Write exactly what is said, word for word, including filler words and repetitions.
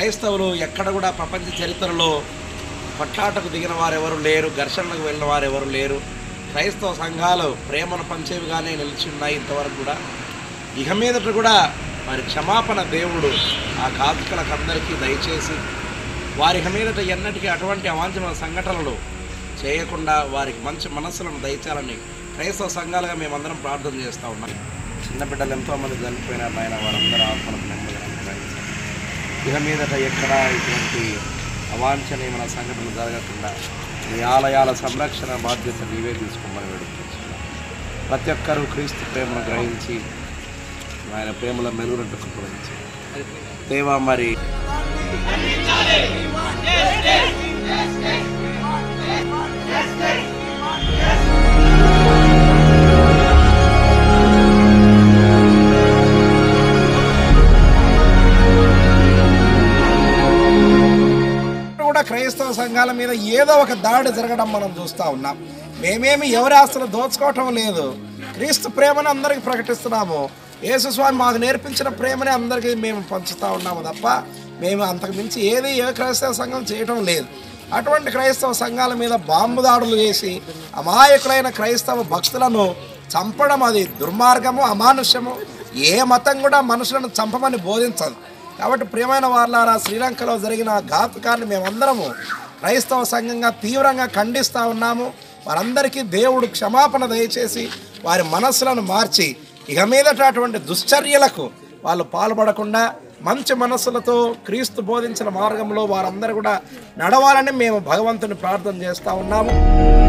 క్రైస్తవులు ఎక్కడ కూడా ప్రపంచ చరిత్రలో కొట్లాటకు దిగిన వారు ఎవరు లేరు, ఘర్షణలకు వెళ్ళిన వారు ఎవరు లేరు. క్రైస్తవ సంఘాలు ప్రేమను పంచేవిగానే నిలిచి ఉన్నాయి ఇంతవరకు కూడా. ఇక మీదట కూడా వారి క్షమాపణ దేవుడు ఆ కాపుకలకు అందరికీ దయచేసి వారి ఇక మీదట ఎన్నటికీ అటువంటి అవాంఛనీయ సంఘటనలు చేయకుండా వారికి మంచి మనస్సులను దయచాలని క్రైస్తవ సంఘాలుగా మేమందరం ప్రార్థన చేస్తూ ఉన్నాం. చిన్న బిడ్డలు ఎంతోమంది చనిపోయినారు ఆయన, వారందరూ ఆత్మలకు నెమ్మదిగా అనుగ్రహించారు. ఇక మీదట ఎక్కడ ఇటువంటి అవాంఛనీయమైన సంఘటనలు జరగకుండా ఈ ఆలయాల సంరక్షణ బాధ్యత నీవే తీసుకోమని వేడుకుంటున్నాం. ప్రతి ఒక్కరూ క్రీస్తు ప్రేమను గ్రహించి ఆయన ప్రేమలో మెరుగునట్టు కృపణించి దేవా మరి కూడా క్రైస్తవ సంఘాల మీద ఏదో ఒక దాడి జరగడం మనం చూస్తూ ఉన్నాం. మేమేమి ఎవరి ఆస్తులు దోచుకోవటం లేదు, క్రీస్తు ప్రేమను అందరికీ ప్రకటిస్తున్నాము. యేసుస్వామి మాకు నేర్పించిన ప్రేమనే అందరికీ మేము పంచుతూ ఉన్నాము తప్ప మేము అంతకు మించి ఏది ఏ క్రైస్తవ సంఘం చేయటం లేదు. అటువంటి క్రైస్తవ సంఘాల మీద బాంబు దాడులు చేసి అమాయకులైన క్రైస్తవ భక్తులను చంపడం అది దుర్మార్గము, అమానుష్యము. ఏ మతం కూడా మనుషులను చంపమని బోధించదు. కాబట్టి ప్రియమైన వారలారా, శ్రీలంకలో జరిగిన ఘాతుకాన్ని మేమందరము క్రైస్తవ సంఘంగా తీవ్రంగా ఖండిస్తూ ఉన్నాము. వారందరికీ దేవుడు క్షమాపణ దయచేసి వారి మనస్సులను మార్చి ఇక మీదట అటువంటి దుశ్చర్యలకు వాళ్ళు పాల్పడకుండా మంచి మనస్సులతో క్రీస్తు బోధించిన మార్గంలో వారందరూ కూడా నడవాలని మేము భగవంతుని ప్రార్థన చేస్తూ ఉన్నాము.